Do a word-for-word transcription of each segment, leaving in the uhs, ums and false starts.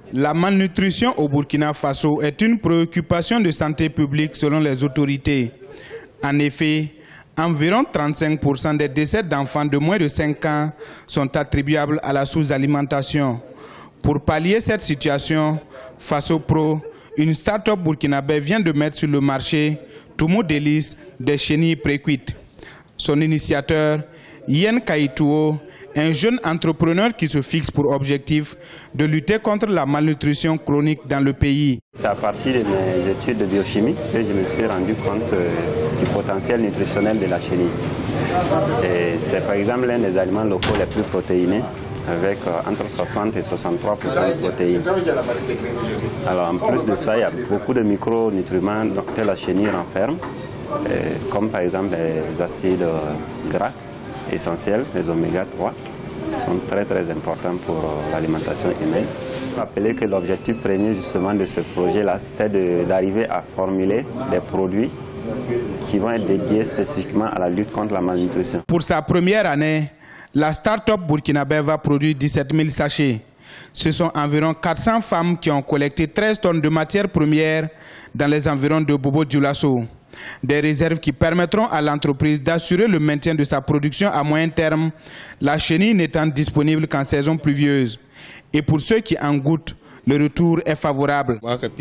La malnutrition au Burkina Faso est une préoccupation de santé publique selon les autorités. En effet, environ trente-cinq pour cent des décès d'enfants de moins de cinq ans sont attribuables à la sous-alimentation. Pour pallier cette situation, Faso Pro, une start-up burkinabé vient de mettre sur le marché Toumo Délices des chenilles précuites. Son initiateur, Yen Kaituo, un jeune entrepreneur qui se fixe pour objectif de lutter contre la malnutrition chronique dans le pays. C'est à partir de mes études de biochimie que je me suis rendu compte euh, du potentiel nutritionnel de la chenille. C'est par exemple l'un des aliments locaux les plus protéinés, avec euh, entre soixante et soixante-trois pour cent de protéines. Alors en plus de ça, il y a beaucoup de micronutriments que la chenille renferme, euh, comme par exemple les acides euh, gras essentiels, les oméga trois, sont très très importants pour euh, l'alimentation humaine. Je rappelle que l'objectif premier justement de ce projet-là, c'était d'arriver à formuler des produits qui vont être dédiés spécifiquement à la lutte contre la malnutrition. Pour sa première année, la start-up burkinabé va produire dix-sept mille sachets. Ce sont environ quatre cents femmes qui ont collecté treize tonnes de matières premières dans les environs de Bobo-Dioulasso. Des réserves qui permettront à l'entreprise d'assurer le maintien de sa production à moyen terme, la chenille n'étant disponible qu'en saison pluvieuse. Et pour ceux qui en goûtent, le retour est favorable.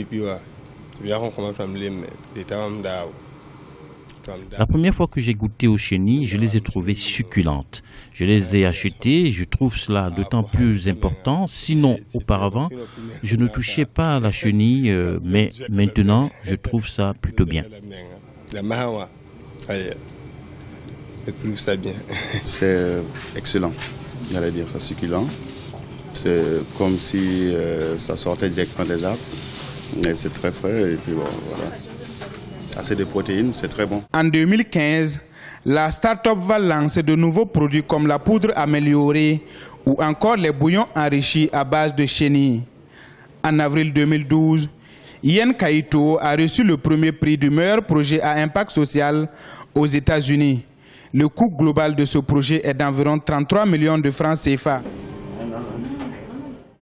La première fois que j'ai goûté aux chenilles, je les ai trouvées succulentes. Je les ai achetées et je trouve cela d'autant plus important. Sinon, auparavant, je ne touchais pas à la chenille, euh, mais maintenant, je trouve ça plutôt bien. Je trouve ça bien. C'est excellent, j'allais dire, c'est succulent. C'est comme si euh, ça sortait directement des arbres. Mais c'est très frais et puis bon, voilà. Assez de protéines, c'est très bon. En deux mille quinze, la start-up va lancer de nouveaux produits comme la poudre améliorée ou encore les bouillons enrichis à base de chenilles. En avril deux mille douze, Yen Kaito a reçu le premier prix du meilleur projet à impact social aux États-Unis. Le coût global de ce projet est d'environ trente-trois millions de francs C F A.